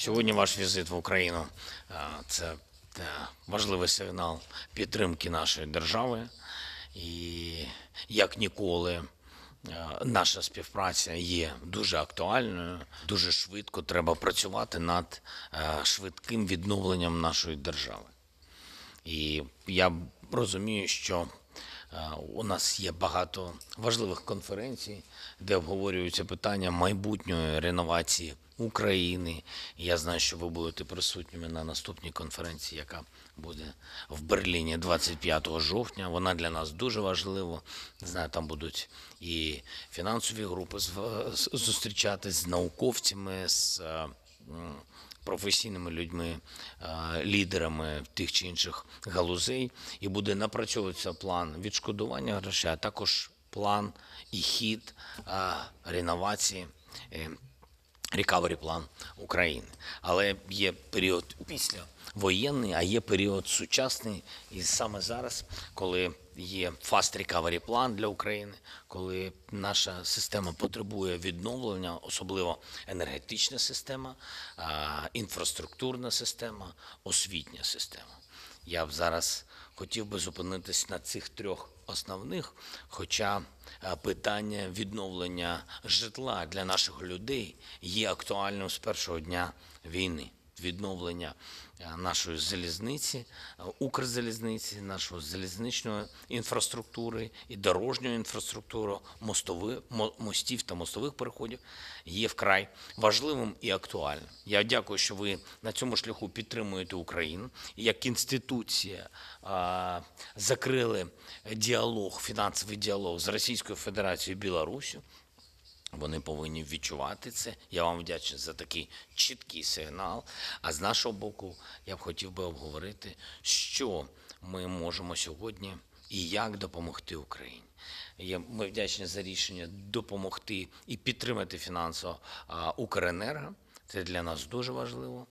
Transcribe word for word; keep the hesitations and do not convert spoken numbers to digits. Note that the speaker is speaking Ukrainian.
Сьогодні ваш візит в Україну а, це е, важливий сигнал підтримки нашої держави. І як ніколи е, наша співпраця є дуже актуальною. Дуже швидко треба працювати над е, швидким відновленням нашої держави. І я розумію, що е, у нас є багато важливих конференцій, де обговорюються питання майбутньої реновації України. І я знаю, що ви будете присутніми на наступній конференції, яка буде в Берліні двадцять п'ятого жовтня. Вона для нас дуже важлива. Знаю, там будуть і фінансові групи з- з- зустрічатись з науковцями, з е, м, професійними людьми, е, лідерами тих чи інших галузей, і буде напрацьовуватися план відшкодування грошей, а також план і хід е, реновації, е, рекавері план України. Але є період післявоєнний, а є період сучасний. І саме зараз, коли є Fast Recovery план для України, коли наша система потребує відновлення, особливо енергетична система, а, інфраструктурна система, освітня система. Я б зараз хотів би зупинитись на цих трьох основних, хоча е, питання відновлення житла для наших людей є актуальним з першого дня війни. Відновлення е, нашої залізниці, е, Укрзалізниці, нашої залізничної інфраструктури і дорожньої інфраструктури, мостових, мо- мостів та мостових переходів є вкрай важливим і актуальним. Я дякую, що ви на цьому шляху підтримуєте Україну. І як інституція а, закрили діалог, фінансовий діалог з Російською Федерацією і Білоруссю. Вони повинні відчувати це. Я вам вдячний за такий чіткий сигнал. А з нашого боку, я б хотів би обговорити, що ми можемо сьогодні і як допомогти Україні. Є- Ми вдячні за рішення допомогти і підтримати фінансово а, Укренерго. Це для нас дуже важливо.